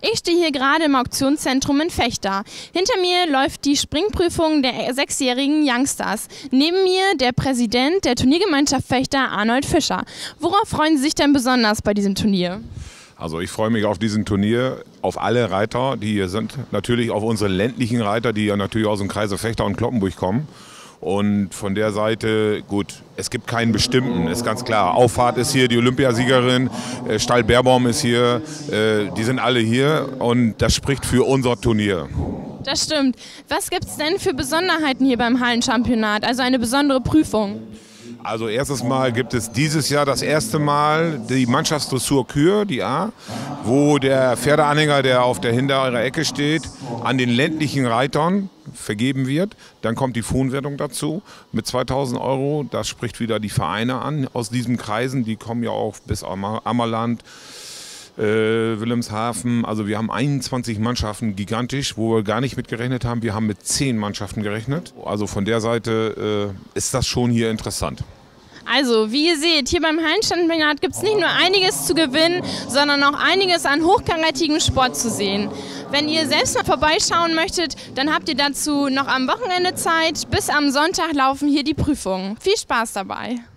Ich stehe hier gerade im Auktionszentrum in Vechta. Hinter mir läuft die Springprüfung der 6-jährigen Youngstars. Neben mir der Präsident der Turniergemeinschaft Vechta, Arnold Fischer. Worauf freuen Sie sich denn besonders bei diesem Turnier? Also ich freue mich auf diesen Turnier, auf alle Reiter, die hier sind. Natürlich auf unsere ländlichen Reiter, die ja natürlich aus dem Kreise Vechta und Cloppenburg kommen. Und von der Seite, gut, es gibt keinen bestimmten, ist ganz klar. Auffahrt ist hier, die Olympiasiegerin, Stall Beerbaum ist hier, die sind alle hier und das spricht für unser Turnier. Das stimmt. Was gibt es denn für Besonderheiten hier beim Hallenchampionat, also eine besondere Prüfung? Also erstes Mal gibt es dieses Jahr das erste Mal die Mannschaftsdressur Kür, die A, wo der Pferdeanhänger, der auf der hinteren Ecke steht, an den ländlichen Reitern vergeben wird. Dann kommt die Fohnwertung dazu mit 2.000 €. Das spricht wieder die Vereine an aus diesen Kreisen. Die kommen ja auch bis Ammerland, Wilhelmshaven. Also wir haben 21 Mannschaften, gigantisch, wo wir gar nicht mit gerechnet haben. Wir haben mit 10 Mannschaften gerechnet. Also von der Seite ist das schon hier interessant. Also, wie ihr seht, hier beim Hallenchampionat gibt es nicht nur einiges zu gewinnen, sondern auch einiges an hochkarätigem Sport zu sehen. Wenn ihr selbst mal vorbeischauen möchtet, dann habt ihr dazu noch am Wochenende Zeit. Bis am Sonntag laufen hier die Prüfungen. Viel Spaß dabei!